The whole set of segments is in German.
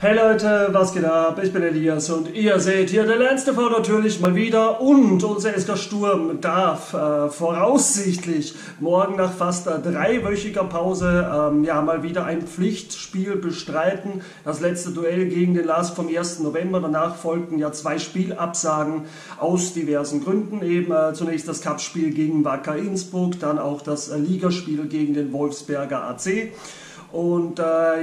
Hey Leute, was geht ab? Ich bin Elias und ihr seht hier der Lance TV natürlich mal wieder und unser SK Sturm darf voraussichtlich morgen nach fast dreiwöchiger Pause mal wieder ein Pflichtspiel bestreiten. Das letzte Duell gegen den LASK vom 1. November, danach folgten ja 2 Spielabsagen aus diversen Gründen. Eben zunächst das Cup-Spiel gegen Wacker Innsbruck, dann auch das Ligaspiel gegen den Wolfsberger AC. Und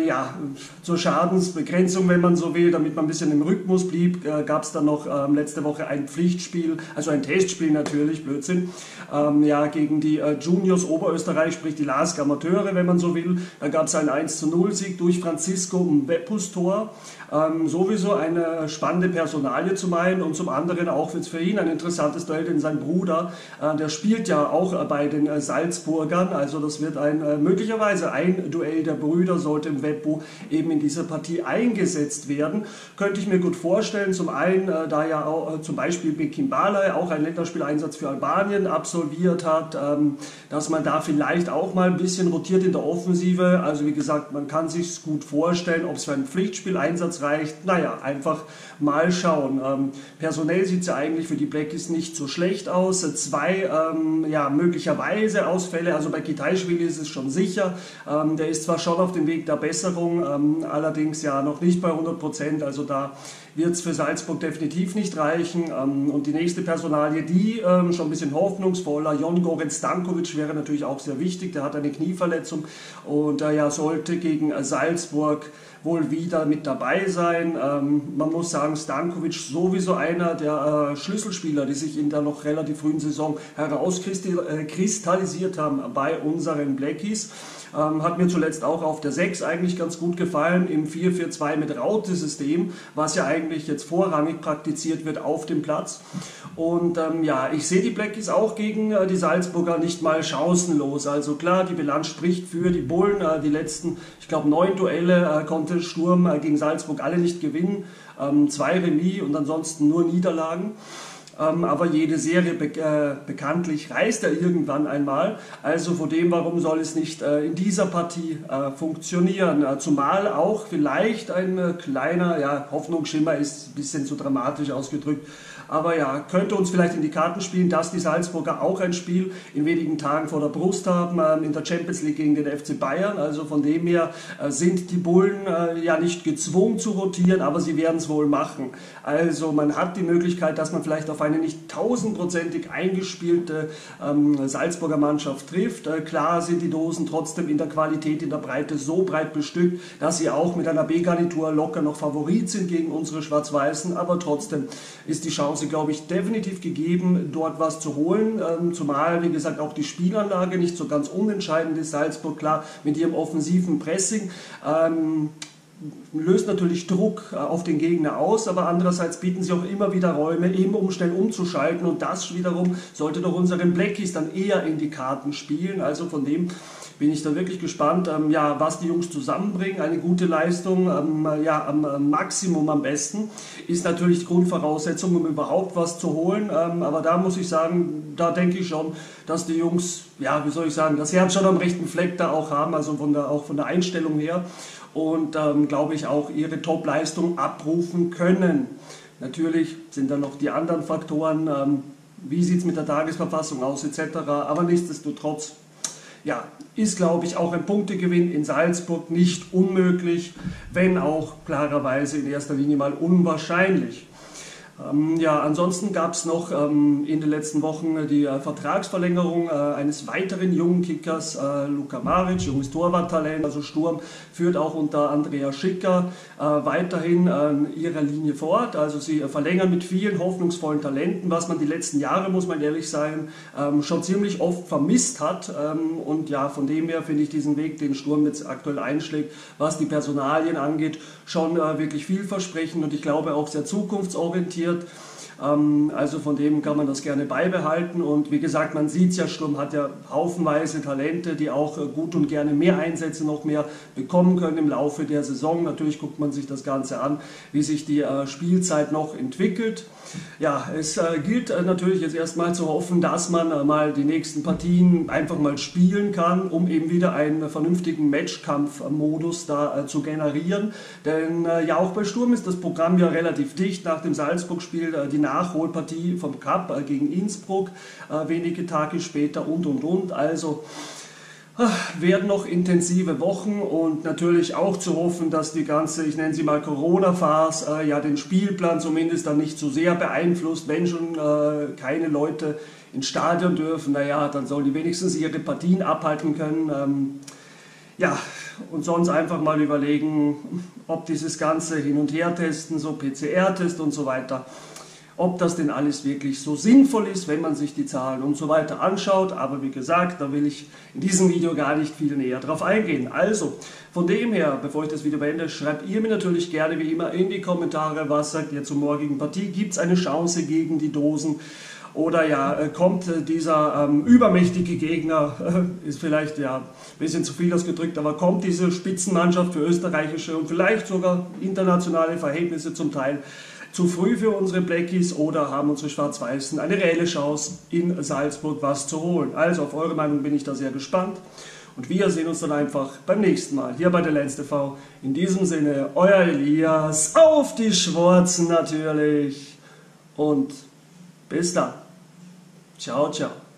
zur Schadensbegrenzung, wenn man so will, damit man ein bisschen im Rhythmus blieb, gab es dann noch letzte Woche ein Pflichtspiel, also ein Testspiel natürlich, Blödsinn, gegen die Juniors Oberösterreich, sprich die LASK Amateure, wenn man so will. Da gab es einen 1:0-Sieg durch Francisco Mbepus Tor. Sowieso eine spannende Personalie zum einen und zum anderen auch für ihn ein interessantes Duell, denn sein Bruder, der spielt ja auch bei den Salzburgern, also das wird möglicherweise ein Duell der Brüder, sollte Mbeppu eben in dieser Partie eingesetzt werden. Könnte ich mir gut vorstellen, zum einen, da ja auch zum Beispiel Bekim Balay auch einen Länderspieleinsatz für Albanien absolviert hat, dass man da vielleicht auch mal ein bisschen rotiert in der Offensive. Also wie gesagt, man kann sich gut vorstellen, ob es für einen Pflichtspieleinsatz reicht. Naja, einfach mal schauen. Personell sieht es ja eigentlich für die Blackies nicht so schlecht aus. 2 möglicherweise Ausfälle, also bei Kitaischwili ist es schon sicher. Der ist zwar schon auf dem Weg der Besserung, allerdings ja noch nicht bei 100%, also da wird es für Salzburg definitiv nicht reichen. Und die nächste Personalie, die schon ein bisschen hoffnungsvoller, Jon Goran Stankovic wäre natürlich auch sehr wichtig, der hat eine Knieverletzung und sollte gegen Salzburg wohl wieder mit dabei sein. Man muss sagen, Stankovic sowieso einer der Schlüsselspieler, die sich in der noch relativ frühen Saison herauskristallisiert haben bei unseren Blackies. Hat mir zuletzt auch auf der 6 eigentlich ganz gut gefallen, im 4-4-2 mit Raute-System, was ja eigentlich jetzt vorrangig praktiziert wird auf dem Platz. Und ich sehe die Blackies auch gegen die Salzburger nicht mal chancenlos. Also klar, die Bilanz spricht für die Bullen. Die letzten, ich glaube 9 Duelle konnte Sturm gegen Salzburg alle nicht gewinnen. 2 Remis und ansonsten nur Niederlagen. Aber jede Serie bekanntlich reißt ja irgendwann einmal. Also von dem, warum soll es nicht in dieser Partie funktionieren? Zumal auch vielleicht ein kleiner Hoffnungsschimmer, ist ein bisschen zu dramatisch ausgedrückt, aber ja, könnte uns vielleicht in die Karten spielen, dass die Salzburger auch ein Spiel in wenigen Tagen vor der Brust haben, in der Champions League gegen den FC Bayern. Also von dem her sind die Bullen nicht gezwungen zu rotieren, aber sie werden es wohl machen. Also man hat die Möglichkeit, dass man vielleicht auf eine nicht 1000%ig eingespielte Salzburger Mannschaft trifft. Klar sind die Dosen trotzdem in der Qualität, in der Breite so breit bestückt, dass sie auch mit einer B-Garnitur locker noch Favorit sind gegen unsere Schwarz-Weißen, aber trotzdem ist die Chance, glaube ich, definitiv gegeben, dort was zu holen, zumal, wie gesagt, auch die Spielanlage nicht so ganz unentscheidend ist. Salzburg, klar, mit ihrem offensiven Pressing löst natürlich Druck auf den Gegner aus, aber andererseits bieten sie auch immer wieder Räume, eben um schnell umzuschalten, und das wiederum sollte doch unseren Blackies dann eher in die Karten spielen. Also von dem bin ich da wirklich gespannt, was die Jungs zusammenbringen. Eine gute Leistung, am Maximum am besten, ist natürlich die Grundvoraussetzung, um überhaupt was zu holen. Aber da muss ich sagen, da denke ich schon, dass die Jungs, das Herz schon am rechten Fleck da auch haben, also auch von der Einstellung her. Und glaube ich auch ihre Top-Leistung abrufen können. Natürlich sind dann noch die anderen Faktoren, wie sieht es mit der Tagesverfassung aus etc. Aber nichtsdestotrotz ist, glaube ich, auch ein Punktegewinn in Salzburg nicht unmöglich, wenn auch klarerweise in erster Linie mal unwahrscheinlich. Ansonsten gab es noch in den letzten Wochen die Vertragsverlängerung eines weiteren jungen Kickers, Luka Maric, junges Torwarttalent. Also Sturm führt auch unter Andrea Schicker weiterhin ihre Linie fort. Also sie verlängern mit vielen hoffnungsvollen Talenten, was man die letzten Jahre, muss man ehrlich sein, schon ziemlich oft vermisst hat. Und von dem her finde ich diesen Weg, den Sturm jetzt aktuell einschlägt, was die Personalien angeht, schon wirklich vielversprechend und ich glaube auch sehr zukunftsorientiert. Also von dem kann man das gerne beibehalten. Und wie gesagt, man sieht es ja, Sturm hat ja haufenweise Talente, die auch gut und gerne mehr Einsätze noch mehr bekommen können im Laufe der Saison. Natürlich guckt man sich das Ganze an, wie sich die Spielzeit noch entwickelt. Ja, es gilt natürlich jetzt erstmal zu hoffen, dass man mal die nächsten Partien einfach mal spielen kann, um eben wieder einen vernünftigen Matchkampfmodus da zu generieren. Denn ja, auch bei Sturm ist das Programm ja relativ dicht. Nach dem Salzburg-Spiel die Nachholpartie vom Cup gegen Innsbruck, wenige Tage später und. Also werden noch intensive Wochen und natürlich auch zu hoffen, dass die ganze, ich nenne sie mal Corona-Farce, ja den Spielplan zumindest dann nicht so sehr beeinflusst. Wenn schon keine Leute ins Stadion dürfen, naja, dann sollen die wenigstens ihre Partien abhalten können. Ja, und sonst einfach mal überlegen, ob dieses ganze Hin- und Her-Testen, so PCR-Test und so weiter, ob das denn alles wirklich so sinnvoll ist, wenn man sich die Zahlen und so weiter anschaut. Aber wie gesagt, da will ich in diesem Video gar nicht viel näher drauf eingehen. Also, von dem her, bevor ich das Video beende, schreibt ihr mir natürlich gerne wie immer in die Kommentare, was sagt ihr zur morgigen Partie. Gibt es eine Chance gegen die Dosen? Oder ja, kommt dieser übermächtige Gegner, ist vielleicht ja ein bisschen zu viel ausgedrückt, aber kommt diese Spitzenmannschaft für österreichische und vielleicht sogar internationale Verhältnisse zum Teil zu früh für unsere Blackies, oder haben unsere Schwarz-Weißen eine reelle Chance in Salzburg was zu holen? Also auf eure Meinung bin ich da sehr gespannt und wir sehen uns dann einfach beim nächsten Mal hier bei der Lenz TV. In diesem Sinne, euer Elias, auf die Schwarzen natürlich und bis dann. Ciao, ciao.